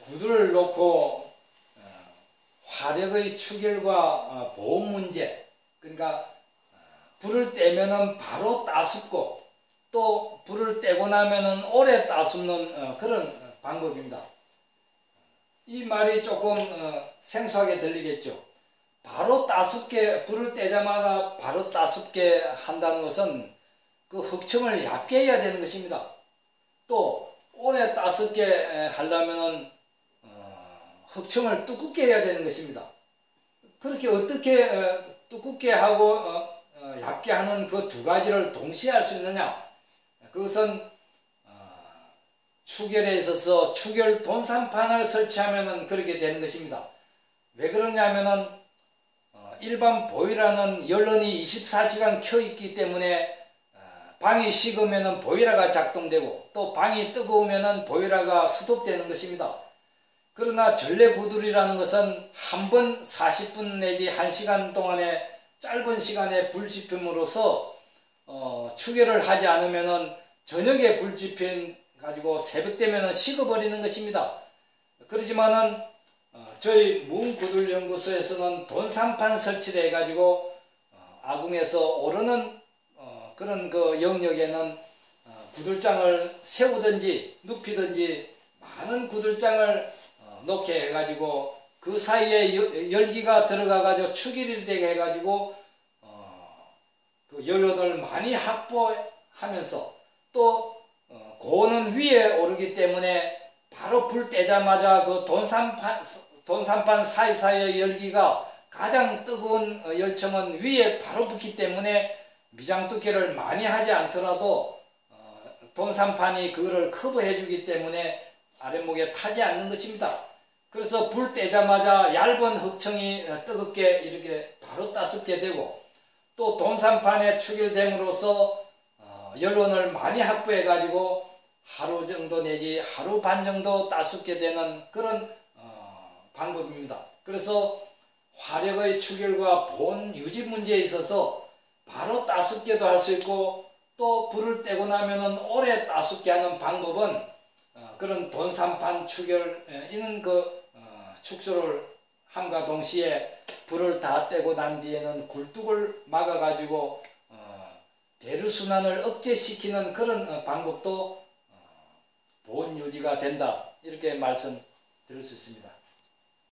구두를 놓고 화력의 추결과 보온 문제, 그러니까 불을 떼면은 바로 따숩고 또 불을 떼고 나면은 오래 따숩는 그런 방법입니다. 이 말이 조금 생소하게 들리겠죠. 바로 따숩게, 불을 떼자마자 바로 따숩게 한다는 것은 그 흑청을 얇게 해야 되는 것입니다. 또 오래 따숩게 하려면은 흑청을 두껍게 해야 되는 것입니다. 그렇게 어떻게 두껍게 하고 얇게 하는 그 두 가지를 동시에 할 수 있느냐? 그것은 추결에 있어서 추결 돈산판을 설치하면은 그렇게 되는 것입니다. 왜 그러냐면은 일반 보일러는 연런이 24시간 켜 있기 때문에 방이 식으면은 보일러가 작동되고 또 방이 뜨거우면은 보일러가 스톱되는 것입니다. 그러나 전래구들이라는 것은 한 번 40분 내지 1시간 동안의 짧은 시간에 불 지핌으로써 추결을 하지 않으면은 저녁에 불 지펴 가지고 새벽 되면은 식어버리는 것입니다. 그렇지만은 저희 문구들연구소에서는 돈산판 설치를 해가지고 아궁에서 오르는 그런 그 영역에는 구들장을 세우든지 눕히든지 많은 구들장을 놓게 해가지고 그 사이에 열기가 들어가가지고 추결이 되게 해가지고 그 연료를 많이 확보하면서 또 고온은 위에 오르기 때문에 바로 불 떼자마자 그 돈산판 사이사이의 열기가 가장 뜨거운 열청은 위에 바로 붙기 때문에 미장 두께를 많이 하지 않더라도 돈산판이 그거를 커버해 주기 때문에 아랫목에 타지 않는 것입니다. 그래서 불 떼자마자 얇은 흑청이 뜨겁게 이렇게 바로 따숩게 되고 또 돈산판에 추결됨으로써 연론을 많이 확보해 가지고 하루 정도 내지 하루 반 정도 따숩게 되는 그런 방법입니다. 그래서 화력의 추결과 보온 유지 문제에 있어서 바로 따숩게도 할 수 있고 또 불을 떼고 나면은 오래 따숩게 하는 방법은 그런 돈산판 추결 이는 그 축소를 함과 동시에 불을 다 떼고 난 뒤에는 굴뚝을 막아 가지고 대류순환을 억제시키는 그런 방법도 보온 유지가 된다, 이렇게 말씀드릴 수 있습니다.